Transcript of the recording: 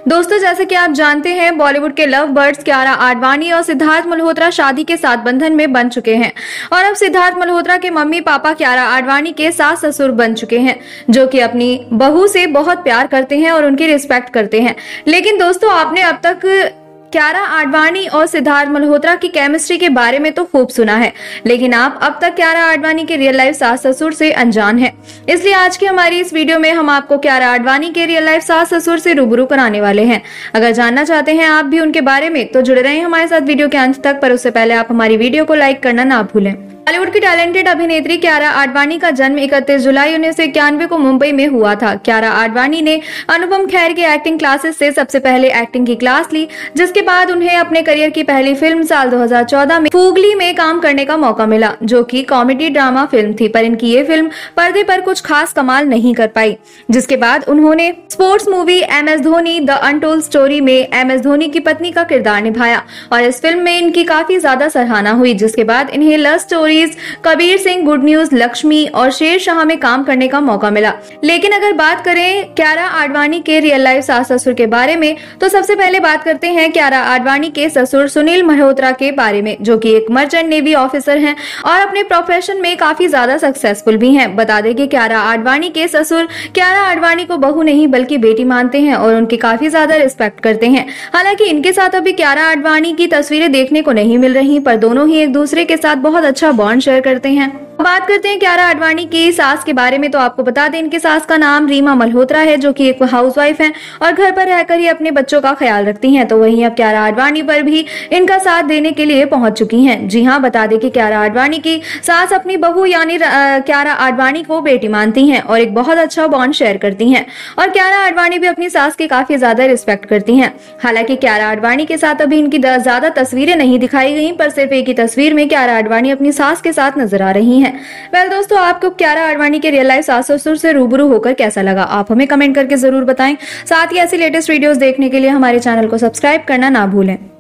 दोस्तों, जैसे कि आप जानते हैं, बॉलीवुड के लव बर्ड्स कियारा आडवाणी और सिद्धार्थ मल्होत्रा शादी के साथ बंधन में बन चुके हैं और अब सिद्धार्थ मल्होत्रा के मम्मी पापा कियारा आडवाणी के सास ससुर बन चुके हैं, जो कि अपनी बहू से बहुत प्यार करते हैं और उनकी रिस्पेक्ट करते हैं। लेकिन दोस्तों, आपने अब तक कियारा आडवाणी और सिद्धार्थ मल्होत्रा की केमिस्ट्री के बारे में तो खूब सुना है, लेकिन आप अब तक कियारा आडवाणी के रियल लाइफ सास ससुर से अनजान हैं। इसलिए आज की हमारी इस वीडियो में हम आपको कियारा आडवाणी के रियल लाइफ सास ससुर से रूबरू कराने वाले हैं। अगर जानना चाहते हैं आप भी उनके बारे में तो जुड़े रहें हमारे साथ वीडियो के अंत तक, पर उससे पहले आप हमारी वीडियो को लाइक करना ना भूलें। बॉलीवुड की टैलेंटेड अभिनेत्री कियारा आडवाणी का जन्म 31 जुलाई 1991 को मुंबई में हुआ था। कियारा आडवाणी ने अनुपम खेर के एक्टिंग क्लासेस से सबसे पहले एक्टिंग की क्लास ली, जिसके बाद उन्हें अपने करियर की पहली फिल्म साल 2014 में फूगली में काम करने का मौका मिला, जो कि कॉमेडी ड्रामा फिल्म थी, पर इनकी ये फिल्म पर्दे पर कुछ खास कमाल नहीं कर पाई। जिसके बाद उन्होंने sports movie MS Dhoni the untold story में MS धोनी की पत्नी का किरदार निभाया और इस फिल्म में इनकी काफी ज्यादा सराहना हुई। जिसके बाद इन्हें love story Kabir Singh, good news, Lakshmi और शेरशाह में काम करने का मौका मिला। लेकिन अगर बात करें कियारा आडवाणी के रियल लाइफ सास ससुर के बारे में तो सबसे पहले बात करते हैं कियारा आडवाणी के ससुर सुनील मल्होत्रा के बारे में, जो कि एक मर्चेंट नेवी ऑफिसर हैं और अपने प्रोफेशन में काफी ज्यादा सक्सेसफुल भी हैं। बता दें कि कियारा आडवाणी के ससुर कियारा आडवाणी को बहू नहीं बल्कि बेटी मानते हैं और उनकी काफी ज्यादा रिस्पेक्ट करते हैं। हालांकि इनके साथ अभी कियारा आडवाणी की तस्वीरें देखने को नहीं मिल रही, पर दोनों ही एक दूसरे के साथ बहुत अच्छा बॉन्ड शेयर करते हैं। बात करते हैं कियारा आडवाणी की सास के बारे में तो आपको बता दें इनके सास का नाम रीमा मल्होत्रा है, जो कि एक हाउसवाइफ हैं और घर पर रहकर ही अपने बच्चों का ख्याल रखती हैं। तो वहीं अब कियारा आडवाणी पर भी इनका साथ देने के लिए पहुंच चुकी हैं। जी हां, बता दें कि कियारा आडवाणी की सास अपनी बहू यानी कियारा आडवाणी को बेटी मानती हैं और एक बहुत अच्छा बॉन्ड शेयर करती हैं और कियारा आडवाणी भी अपनी सास की काफी ज्यादा रिस्पेक्ट करती हैं। हालांकि कियारा आडवाणी के साथ अभी इनकी ज्यादा तस्वीरें नहीं दिखाई गई, पर सिर्फ एक ही तस्वीर में कियारा आडवाणी अपनी सास के साथ नजर आ रही हैं। दोस्तों, आपको कियारा आडवाणी के रियल लाइफ सास ससुर से रूबरू होकर कैसा लगा, आप हमें कमेंट करके जरूर बताएं। साथ ही ऐसी लेटेस्ट वीडियोस देखने के लिए हमारे चैनल को सब्सक्राइब करना ना भूलें।